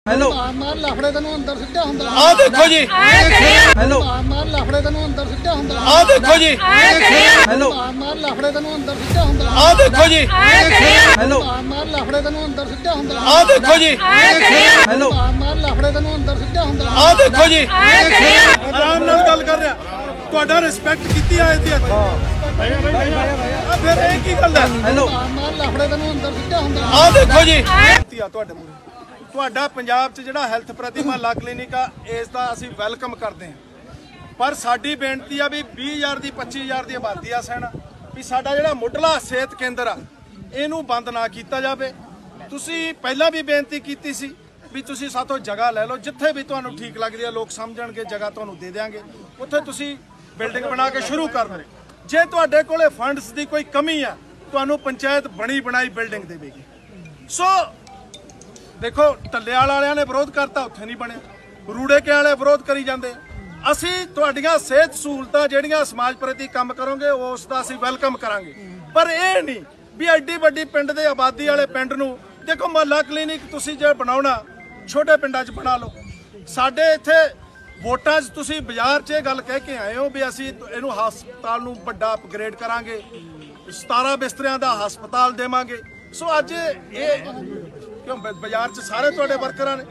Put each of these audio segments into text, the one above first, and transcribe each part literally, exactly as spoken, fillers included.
hello मार लफड़े तैनूं अंदर सिੱਟਿਆ ਹੁੰਦਾ आ देखो जी हेलो मार लफड़े तैनूं अंदर सिੱਟਿਆ ਹੁੰਦਾ आ देखो जी हेलो मार लफड़े तैनूं अंदर सिੱਟਿਆ ਹੁੰਦਾ आ देखो जी हेलो मार लफड़े तैनूं अंदर सिੱਟਿਆ ਹੁੰਦਾ आ देखो जी हेलो मार लफड़े तैनूं अंदर सिੱਟਿਆ ਹੁੰਦਾ आ देखो जी आराम नाल गल कर रहा ਤੁਹਾਡਾ ਰਿਸਪੈਕਟ ਕੀਤੀ ਆਏ ਸੀ ਇੱਥੇ ਆ ਫਿਰ ਇਹ ਕੀ ਗੱਲ ਹੈ ਹੈਲੋ ਮਾਰ ਲਫੜੇ ਤੈਨੂੰ ਅੰਦਰ ਸਿੱਟਿਆ ਹੁੰਦਾ ਆ ਦੇਖੋ ਜੀ ਤੁਹਾਡੇ ਮੂਹਰੇ ਤੁਹਾਡਾ ਪੰਜਾਬ 'ਚ ਜਿਹੜਾ ਹੈਲਥ ਪ੍ਰਤੀਮਾ ਲਾ ਕਲੀਨਿਕ ਆ ਇਸ ਦਾ ਅਸੀਂ ਵੈਲਕਮ ਕਰਦੇ ਹਾਂ ਪਰ ਸਾਡੀ ਬੇਨਤੀ ਆ ਵੀ ਵੀਹ ਹਜ਼ਾਰ ਦੀ ਪੱਚੀ ਹਜ਼ਾਰ ਦੀ ਆਬਾਦੀ ਆ ਸੈਣਾ ਵੀ ਸਾਡਾ ਜਿਹੜਾ ਮੁੱਢਲਾ ਸਿਹਤ ਕੇਂਦਰ ਆ ਇਹਨੂੰ ਬੰਦ ਨਾ ਕੀਤਾ ਜਾਵੇ ਤੁਸੀਂ ਪਹਿਲਾਂ ਵੀ ਬੇਨਤੀ ਕੀਤੀ ਸੀ ਵੀ ਤੁਸੀਂ ਸਾਥੋਂ ਜਗ੍ਹਾ ਲੈ ਲਓ ਜਿੱਥੇ ਵੀ ਤੁਹਾਨੂੰ ਠੀਕ ਲੱਗਦੀ ਆ ਲੋਕ ਸਮਝਣਗੇ ਜਗ੍ਹਾ ਤੁਹਾਨੂੰ ਦੇ ਦੇਵਾਂਗੇ ਉੱਥੇ ਤੁਸੀਂ ਬਿਲਡਿੰਗ ਬਣਾ ਕੇ ਸ਼ੁਰੂ ਕਰ ਦਿਓ ਜੇ ਤੁਹਾਡੇ ਕੋਲੇ ਫੰਡਸ ਦੀ ਕੋਈ ਕਮੀ ਆ ਤੁਹਾਨੂੰ ਪੰਚਾਇਤ ਬਣੀ ਬਣਾਈ ਬਿਲਡਿੰਗ ਦੇਵੇਗੀ ਸੋ ਦੇਖੋ ਟੱਲੇਵਾਲ ਵਾਲਿਆਂ ਨੇ ਵਿਰੋਧ ਕਰਤਾ ਉੱਥੇ ਨਹੀਂ ਬਣਿਆ ਰੂੜੇ ਕੇ ਵਾਲੇ ਵਿਰੋਧ ਕਰੀ ਜਾਂਦੇ ਅਸੀਂ ਤੁਹਾਡੀਆਂ ਸਿਹਤ ਸਹੂਲਤਾਂ ਜਿਹੜੀਆਂ ਸਮਾਜ ਪ੍ਰਤੀ ਕੰਮ ਕਰੋਗੇ ਉਸ ਦਾ ਅਸੀਂ ਵੈਲਕਮ ਕਰਾਂਗੇ ਪਰ ਇਹ ਨਹੀਂ ਵੀ ਐਡੀ ਵੱਡੀ ਪਿੰਡ ਦੇ ਆਬਾਦੀ ਵਾਲੇ ਪਿੰਡ ਨੂੰ ਦੇਖੋ ਮੁਹੱਲਾ ਕਲੀਨਿਕ ਤੁਸੀਂ ਜੇ ਬਣਾਉਣਾ ਛੋਟੇ ਪਿੰਡਾਂ 'ਚ ਬਣਾ ਲਓ ਸਾਡੇ ਇੱਥੇ ਵੋਟਾਂ 'ਚ ਤੁਸੀਂ ਬਾਜ਼ਾਰ 'ਚ ਇਹ ਗੱਲ ਕਹਿ ਕੇ ਆਏ ਹੋ ਵੀ ਅਸੀਂ ਇਹਨੂੰ ਹਸਪਤਾਲ ਨੂੰ ਵੱਡਾ ਅਪਗ੍ਰੇਡ ਕਰਾਂਗੇ ਸਤਾਰਾਂ ਬਿਸਤਰਿਆਂ ਦਾ ਹਸਪਤਾਲ ਦੇਵਾਂਗੇ ਸੋ ਅੱਜ ਇਹ ਕਿਉਂ ਬਾਜ਼ਾਰ 'ਚ ਸਾਰੇ ਤੁਹਾਡੇ ਵਰਕਰਾਂ ਨੇ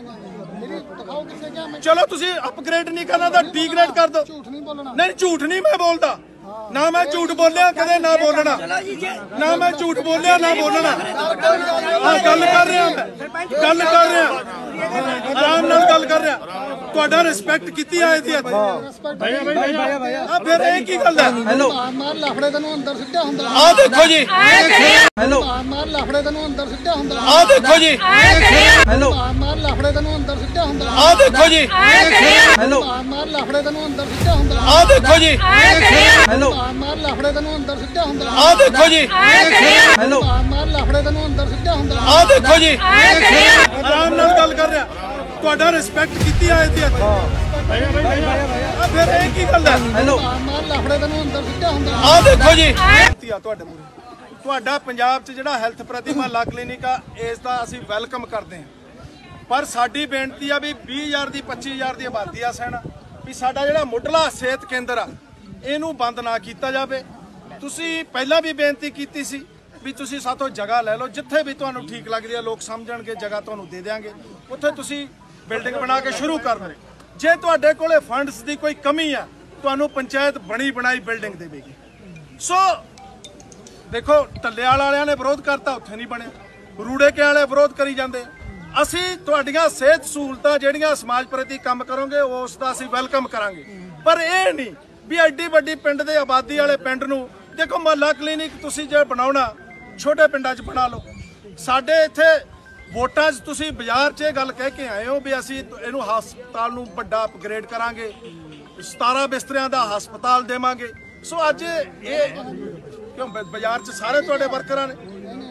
ਚਲੋ ਤੁਸੀਂ ਅਪਗ੍ਰੇਡ ਨਹੀਂ ਕਰਨਾ ਤਾਂ ਡੀਗ੍ਰੇਡ ਕਰ ਦਿਓ ਨਹੀਂ ਝੂਠ ਨਹੀਂ ਮੈਂ ਬੋਲਦਾ ਨਾ ਮੈਂ ਝੂਠ ਬੋਲਿਆ ਕਦੇ ਨਾ ਬੋਲਣਾ ਨਾ ਮੈਂ ਝੂਠ ਬੋਲਿਆ ਨਾ ਬੋਲਣਾ ਹਾਂ ਗੱਲ ਕਰ ਰਿਹਾ ਮੈਂ ਗੱਲ ਕਰ ਰਿਹਾ ਆਰਾਮ ਨਾਲ ਗੱਲ ਕਰ ਰਿਹਾ ਤੁਹਾਡਾ ਰਿਸਪੈਕਟ ਕੀਤੀ ਆਏ ਸੀ ਇੱਥੇ ਆ ਫਿਰ ਇਹ ਕੀ ਗੱਲ ਹੈ ਹੈਲੋ ਮਾਰ ਲਫੜੇ ਤੈਨੂੰ ਅੰਦਰ ਸਿੱਟਿਆ ਹੁੰਦਾ ਆ ਦੇਖੋ ਜੀ ਹੈਲੋ ਮਾਰ ਲਫੜੇ ਤੈਨੂੰ ਅੰਦਰ ਸਿੱਟਿਆ ਹੁੰਦਾ ਆ ਦੇਖੋ ਜੀ ਹੈਲੋ ਮਾਰ ਲਫੜੇ ਤੈਨੂੰ ਅੰਦਰ ਸਿੱਟਿਆ ਹੁੰਦਾ ਆ ਦੇਖੋ ਜੀ ਹੈਲੋ ਮਾਰ ਲਫੜੇ ਤੈਨੂੰ ਅੰਦਰ ਸਿੱਟਿਆ ਹੁੰਦਾ ਆ ਦੇਖੋ ਜੀ ਹੈਲੋ ਮਾਰ ਲਫੜੇ ਤੈਨੂੰ ਅੰਦਰ ਸਿੱਟਿਆ ਹੁੰਦਾ ਆ ਦੇਖੋ ਜੀ ਹੈਲੋ ਮਾਰ ਲਫੜੇ ਤੈਨੂੰ ਅੰਦਰ ਸਿੱਟਿਆ ਹੁੰਦਾ ਆ ਦੇਖੋ ਜੀ ਆਰਾਮ ਨਾਲ ਗੱਲ ਕਰ ਰਿਹਾ ਤੁਹਾਡਾ ਰਿਸਪੈਕਟ ਕੀਤੀ ਆਏ ਸੀ ਇੱਥੇ ਆ ਫਿਰ ਇਹ ਕੀ ਗੱਲ ਹੈ ਹੈਲੋ ਮਾਰ ਲਫੜੇ ਤੈਨੂੰ ਅੰਦਰ ਸਿੱਟਿਆ ਹੁੰਦਾ ਆ ਦੇਖੋ ਜੀ ਤੁਹਾਡੇ ਮੂਹਰੇ ਤੁਹਾਡਾ ਪੰਜਾਬ 'ਚ ਜਿਹੜਾ ਹੈਲਥ ਪ੍ਰਤੀਮਾ ਲਾ ਕਲੀਨਿਕ ਆ ਇਸ ਦਾ ਅਸੀਂ ਵੈਲਕਮ ਕਰਦੇ ਹਾਂ ਪਰ ਸਾਡੀ ਬੇਨਤੀ ਆ ਵੀ ਵੀਹ ਹਜ਼ਾਰ ਦੀ ਪੱਚੀ ਹਜ਼ਾਰ ਦੀ ਆਬਾਦੀ ਆ ਸੈਣਾ ਵੀ ਸਾਡਾ ਜਿਹੜਾ ਮੁੱਢਲਾ ਸਿਹਤ ਕੇਂਦਰ ਆ ਇਹਨੂੰ ਬੰਦ ਨਾ ਕੀਤਾ ਜਾਵੇ ਤੁਸੀਂ ਪਹਿਲਾਂ ਵੀ ਬੇਨਤੀ ਕੀਤੀ ਸੀ ਵੀ ਤੁਸੀਂ ਸਾਥੋਂ ਜਗ੍ਹਾ ਲੈ ਲਓ ਜਿੱਥੇ ਵੀ ਤੁਹਾਨੂੰ ਠੀਕ ਲੱਗਦੀ ਆ ਲੋਕ ਸਮਝਣਗੇ ਜਗ੍ਹਾ ਤੁਹਾਨੂੰ ਦੇ ਦੇਵਾਂਗੇ ਉੱਥੇ ਤੁਸੀਂ ਬਿਲਡਿੰਗ ਬਣਾ ਕੇ ਸ਼ੁਰੂ ਕਰ ਦਿਓ ਜੇ ਤੁਹਾਡੇ ਕੋਲੇ ਫੰਡਸ ਦੀ ਕੋਈ ਕਮੀ ਆ ਤੁਹਾਨੂੰ ਪੰਚਾਇਤ ਬਣੀ ਬਣਾਈ ਬਿਲਡਿੰਗ ਦੇਵੇਗੀ ਸੋ ਦੇਖੋ ਟੱਲੇਵਾਲ ਵਾਲਿਆਂ ਨੇ ਵਿਰੋਧ ਕਰਤਾ ਉੱਥੇ ਨਹੀਂ ਬਣਿਆ ਰੂੜੇ ਕੇ ਵਾਲੇ ਵਿਰੋਧ ਕਰੀ ਜਾਂਦੇ ਅਸੀਂ ਤੁਹਾਡੀਆਂ ਸਿਹਤ ਸਹੂਲਤਾਂ ਜਿਹੜੀਆਂ ਸਮਾਜ ਪ੍ਰਤੀ ਕੰਮ ਕਰੋਗੇ ਉਸ ਦਾ ਅਸੀਂ ਵੈਲਕਮ ਕਰਾਂਗੇ ਪਰ ਇਹ ਨਹੀਂ ਵੀ ਐਡੀ ਵੱਡੀ ਪਿੰਡ ਦੇ ਆਬਾਦੀ ਵਾਲੇ ਪਿੰਡ ਨੂੰ ਦੇਖੋ ਮੁਹੱਲਾ ਕਲੀਨਿਕ ਤੁਸੀਂ ਜੇ ਬਣਾਉਣਾ ਛੋਟੇ ਪਿੰਡਾਂ 'ਚ ਬਣਾ ਲਓ ਸਾਡੇ ਇੱਥੇ ਵੋਟਾਂ 'ਚ ਤੁਸੀਂ ਬਾਜ਼ਾਰ 'ਚ ਇਹ ਗੱਲ ਕਹਿ ਕੇ ਆਏ ਹੋ ਵੀ ਅਸੀਂ ਇਹਨੂੰ ਹਸਪਤਾਲ ਨੂੰ ਵੱਡਾ ਅਪਗ੍ਰੇਡ ਕਰਾਂਗੇ ਸਤਾਰਾਂ ਬਿਸਤਰਿਆਂ ਦਾ ਹਸਪਤਾਲ ਦੇਵਾਂਗੇ ਸੋ ਅੱਜ ਇਹ ਕਿਉਂ ਬਾਜ਼ਾਰ 'ਚ ਸਾਰੇ ਤੁਹਾਡੇ ਵਰਕਰਾਂ ਨੇ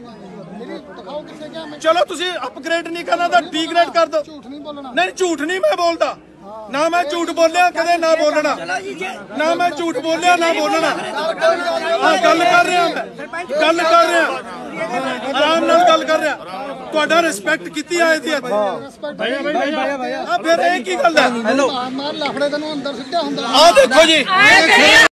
ਚਲੋ ਤੁਸੀਂ ਅਪਗ੍ਰੇਡ ਨਹੀਂ ਕਰਨਾ ਤਾਂ ਡੀਗ੍ਰੇਡ ਕਰ ਦਿਓ ਨਹੀਂ ਝੂਠ ਨਹੀਂ ਮੈਂ ਬੋਲਦਾ ਨਾ ਮੈਂ ਝੂਠ ਬੋਲਿਆ ਕਦੇ ਨਾ ਬੋਲਣਾ ਨਾ ਮੈਂ ਝੂਠ ਬੋਲਿਆ ਨਾ ਬੋਲਣਾ ਹਾਂ ਗੱਲ ਕਰ ਰਿਹਾ ਮੈਂ ਗੱਲ ਕਰ ਰਿਹਾ ਆਰਾਮ ਨਾਲ ਗੱਲ ਕਰ ਰਿਹਾ ਤੁਹਾਡਾ ਰਿਸਪੈਕਟ ਕੀਤੀ ਆਏ ਸੀ ਇੱਥੇ ਆ ਫਿਰ ਇਹ ਕੀ ਗੱਲ ਹੈ ਹੈਲੋ ਮਾਰ ਲਫੜੇ ਤੈਨੂੰ ਅੰਦਰ ਸਿੱਟਿਆ ਹੁੰਦਾ ਆ ਦੇਖੋ ਜੀ